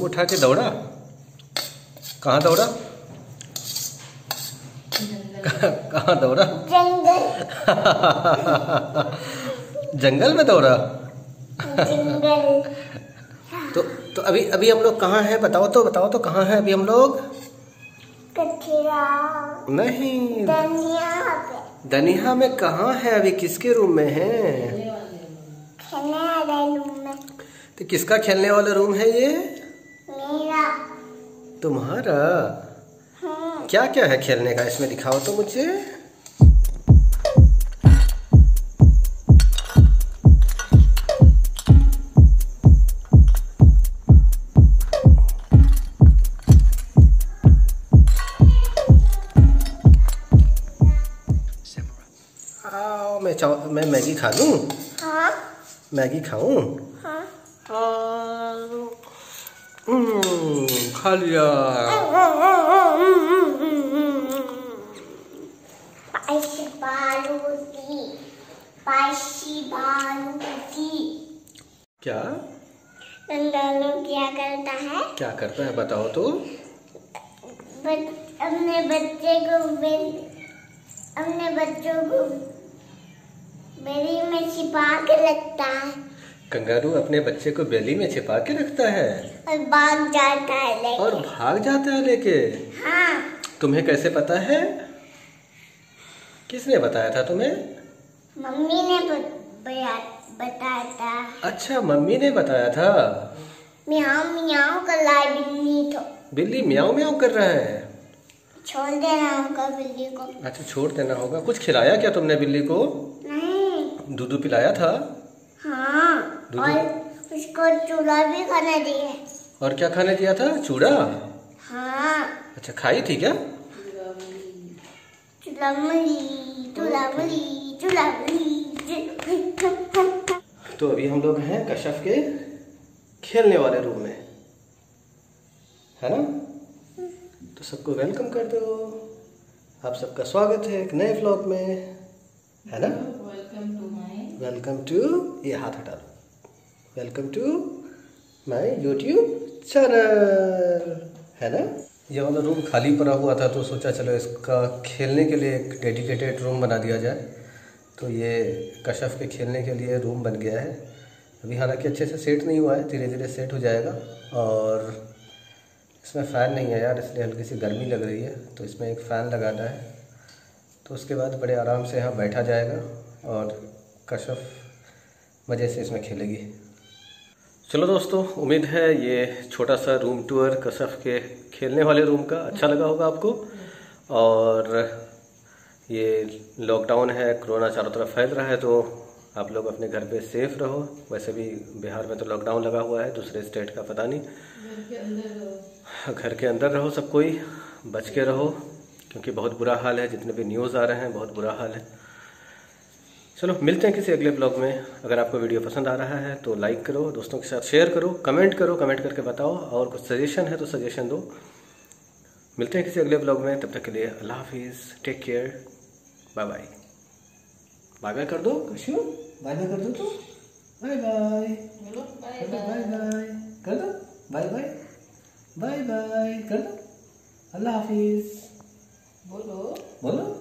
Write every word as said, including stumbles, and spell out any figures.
उठा के दौड़ा? कहाँ दौड़ा? कहाँ दौड़ा? जंगल। जंगल में दौड़ा? जंगल। तो तो अभी अभी हम लोग कहाँ हैं? बताओ तो बताओ तो कहाँ हैं अभी हम लोग? कचरा नहीं, दनिया पे। दनिया में कहाँ है अभी? किसके रूम में है? खेलने वाले रूम में। तो किसका खेलने वाला रूम है ये? मेरा। तुम्हारा? हाँ। क्या क्या है खेलने का इसमें, दिखाओ तो मुझे। आओ, मैं चाव मैं मैगी खा लूं? हाँ। मैगी खाऊं? हाँ। हम्म, खा लिया। स्पाइसी बालूती, स्पाइसी बालूती। क्या? नंदालू क्या करता है? क्या करता है बताओ तो। बच, अपने बच्चे को अपने बच्चों को बेली में छिपा के रखता है। कंगारू अपने बच्चे को बेली में छिपा के रखता है और भाग जाता है लेके। और भाग जाता है लेके? हाँ। तुम्हें कैसे पता है? किसने बताया था तुम्हें? मम्मी ने बताया था। अच्छा, मम्मी ने बताया था। म्याऊ म्याऊ कर रहा है बिल्ली तो। बिल्ली म्याऊ म्याऊ कर रहा है? छोड़ देना होगा बिल्ली को। अच्छा, छोड़ देना होगा। कुछ खिलाया क्या तुमने बिल्ली को? नहीं। दूध पिलाया था? हाँ। और उसको चूड़ा भी खाने दिया। और क्या खाने दिया था? चूड़ा? हाँ। अच्छा, खाई थी क्या? चुलामुली, चुलामुली, चुलामुली। तो अभी हम लोग हैं कश्यप के खेलने वाले रूम में, है ना? तो सबको वेलकम कर दो। आप सबका स्वागत है एक नए व्लॉग में, है ना? Welcome to my welcome to, ये हाथ हटा दो। Welcome to my YouTube channel, है ना? ये वाला रूम खाली पड़ा हुआ था तो सोचा चलो इसका खेलने के लिए एक डेडिकेटेड रूम बना दिया जाए। तो ये कश्यप के खेलने के लिए रूम बन गया है। अभी हालांकि अच्छे से सेट नहीं हुआ है, धीरे धीरे सेट हो जाएगा। और इसमें फ़ैन नहीं है यार, इसलिए हल्की सी गर्मी लग रही है, तो इसमें एक फ़ैन लगाना है। तो उसके बाद बड़े आराम से यहाँ बैठा जाएगा और कश्यप मज़े से इसमें खेलेगी। चलो दोस्तों, उम्मीद है ये छोटा सा रूम टूर कश्यप के खेलने वाले रूम का अच्छा लगा होगा आपको। और ये लॉकडाउन है, कोरोना चारों तरफ फैल रहा है, तो आप लोग अपने घर पे सेफ रहो। वैसे भी बिहार में तो लॉकडाउन लगा हुआ है, दूसरे स्टेट का पता नहीं। घर के अंदर रहो, सब कोई बच के रहो, क्योंकि बहुत बुरा हाल है। जितने भी न्यूज़ आ रहे हैं बहुत बुरा हाल है। चलो मिलते हैं किसी अगले ब्लॉग में। अगर आपको वीडियो पसंद आ रहा है तो लाइक करो, दोस्तों के साथ शेयर करो, कमेंट करो, कमेंट करके बताओ, और कुछ सजेशन है तो सजेशन दो। मिलते हैं किसी अगले ब्लॉग में, तब तक के लिए अल्लाह हाफिज़, take care, bye bye. Bye bye कर दो कशु, बाय बाय कर दो तो, बाय बाय बाय बाय कर दो, बाय बाय बाय बाय कर दो, अल्लाह हाफिज़। बोलो बोलो।